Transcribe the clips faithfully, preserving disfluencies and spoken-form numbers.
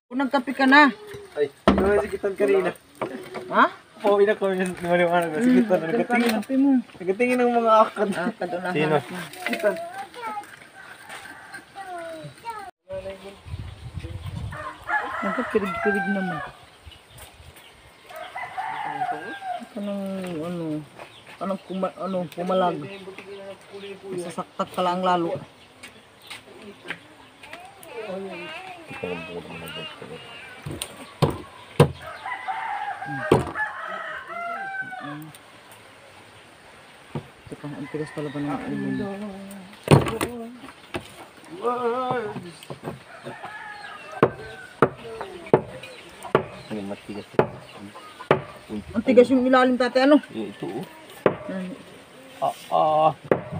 Kung nagkape ka na. Ay, ano si Kitan kanina? Ha? Pauwi na kami ng maliwanag. Si Kitan, nagkatingin. Kape mo. Nagkatingin ng mga akad. Akad ulang Sino? hanap mo. Kitan. Nagkapirig-pirig naman. Kanang ano, kanang puma, ano, pumalag. Sasaktak ka lang lalo. Teka, ang tigas talaga ng ulo. Ang matigas. Ang tigas yung ilalim tate, ano? Ito oh. Hmm. Ah, ah.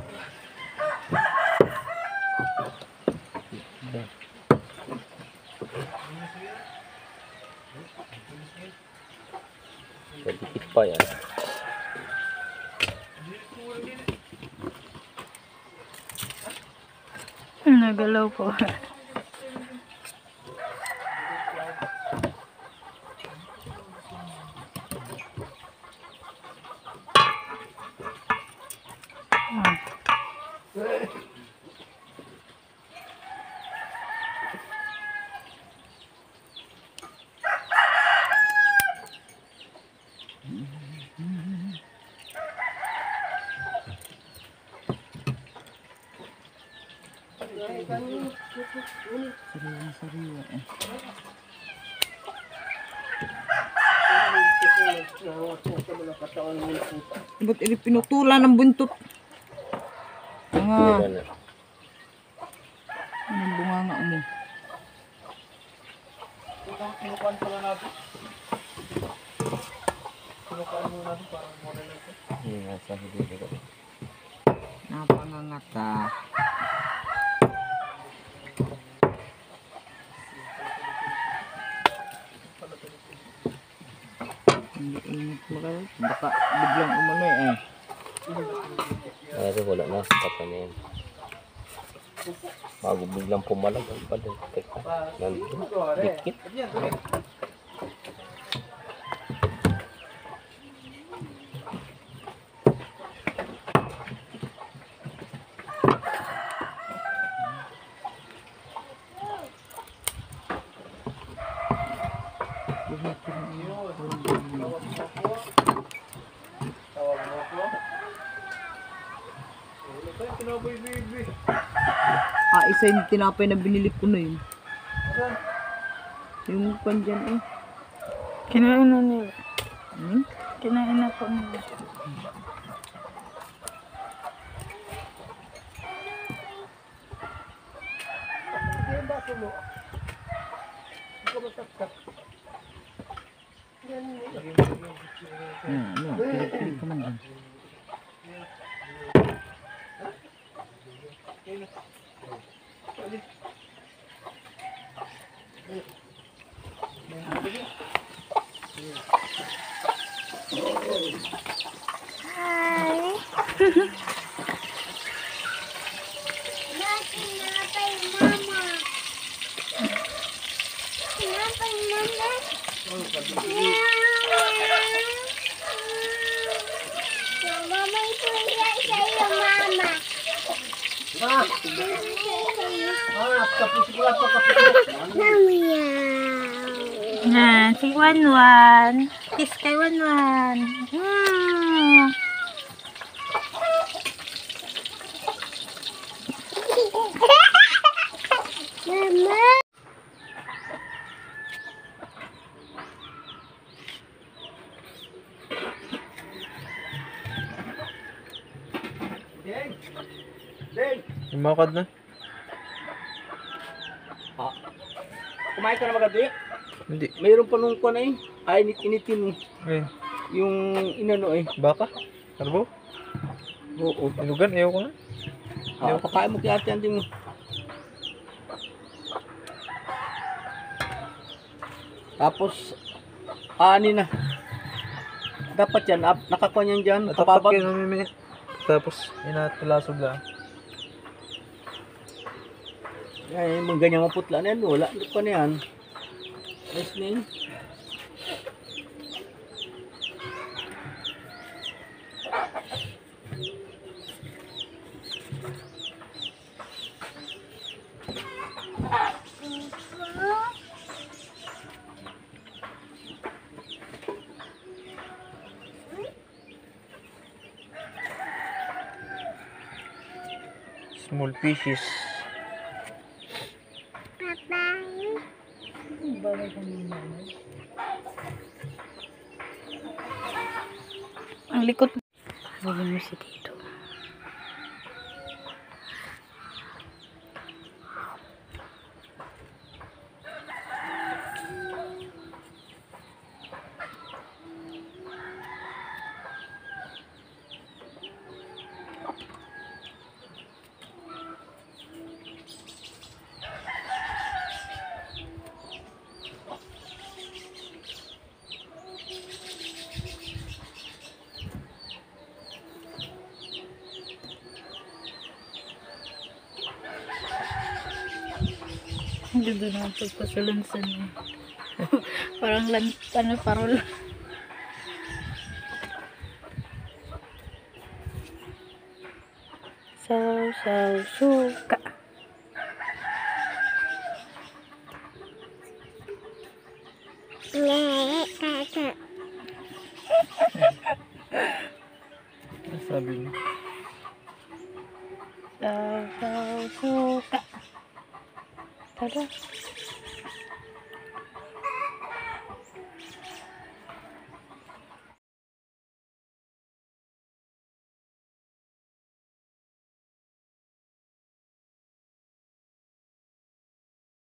Sedikit pa yan. Nagalaw po. Sariwa-sariwa eh. Ba't ini pinutulan ng buntot? Nga. Anong bunganga mo? Kinukuhan pala natin. Kinukuhan muna natin parang muna natin. Hindi nga sa hindi ko. Napangangata. Hindi init mo kayo. Baka biglang umano eh. Ay, ito wala na. Pata na yan. Bago biglang pumalag ang pala. Teka. Nandito. Dikit. Ah, isa yung tinapay na binili ko na yun. Yung pan dyan eh. Kinain na nila. Hmm? Kinain na po nila. Ah, ano, pilig-pilig ka man dyan. Hi! Tinapay mama. Tinapay mama. Mama ito yan sa'yo mama. Ah! Ah! Kapit siguro ito. Kapit Yan, si Wanwan. Kiss kay Wanwan. Hmm. Mama. Deng! Deng! Lumakad na. Ah. Kumain ka na maganda eh? Hindi. Mayroon pa nung kuwan eh. Ay, init-initin Eh, yung inano eh. baka? Karbo? Oo. Inugan? Ayaw ko na. Ah, pakain mo kaya ate mo. Tapos, ani na. Dapat yan, ap- nakakuha niyan dyan, Natapak nakapabag. yun namimili. Tapos, inatulasog lang. Ay, mga ganyan maputla na yan, wala. Hindi pa na yan. Ayos na yun. Small fishes. Ang likot. Huwag mo si dito. Ang ganda naman pagpasalansan niya. Parang lan, ano, parol. Saw, saw, suka. Nek, kakak. Ano sabi niya? Saw, saw, suka. Tada.